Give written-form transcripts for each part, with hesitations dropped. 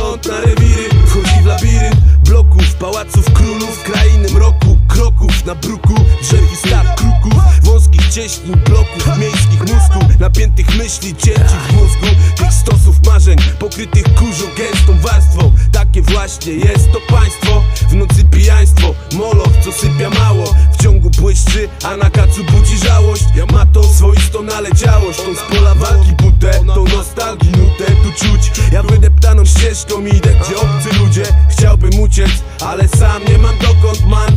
dokąd na rewiry. Wchodzi w labirynt bloków, pałaców królów, krainy mroku, kroków na bruku, drzew i stad kruków, wąskich cieśnin, bloków, miejskich mózgów, napiętych myśli, cięci w mózgu, tych stosów marzeń, pokrytych kurzą, gęstą warstwą. Takie właśnie jest to państwo, w nocy pijaństwo, moloch, co sypia mało, w ciągu błyszczy, a na kacu budzi żałość. Ma to swoistą naleciałość, tą z pola walki butę, tą nostalgii nutę tu czuć. Ja wydeptaną ścieżką idę, gdzie obcy ludzie. Chciałbym uciec, ale sam nie mam dokąd, man.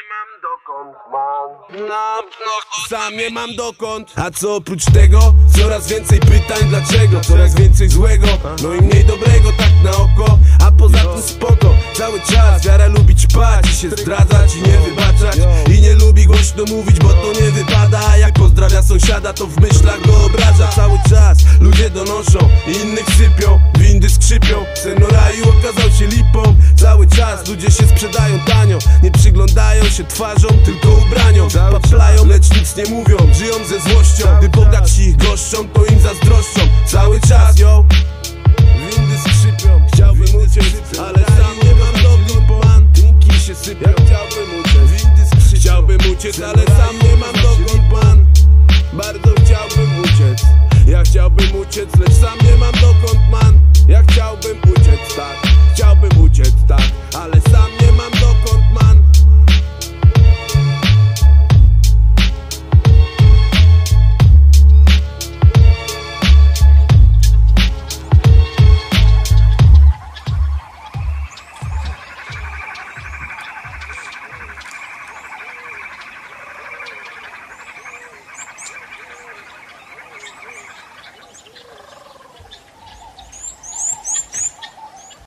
Sam nie mam dokąd. A co oprócz tego? Coraz więcej pytań dlaczego, coraz więcej złego, no i mniej dobrego tak na oko. A poza tym spoko, cały czas wiara lubi ćpać i się zdradzać i nie wybaczać. I nie lubi głośno mówić, bo to nie wypada. A jak pozdrawia sąsiada, to w myślach go obraża. Cały czas ludzie donoszą, innych sypią, windy skrzypią. Sen o raju okazał się lipą. Cały czas ludzie się sprzedają tanio, nie przyglądają się twarzą, tylko ubraniom. Paplają, lecz nic nie mówią, żyją ze złością. Gdy bogatsi ich goszczą, to im zazdroszczą. Cały czas, yo, windy skrzypią. Chciałbym uciec, ale sam nie mam dokąd, man. Drinki się sypią. Ja chciałbym uciec, windy skrzypią. Chciałbym uciec, ale sam nie mam dokąd, man. Bardzo chciałbym uciec. Ja chciałbym uciec, lecz sam nie mam dokąd, man. Ja chciałbym uciec, tak.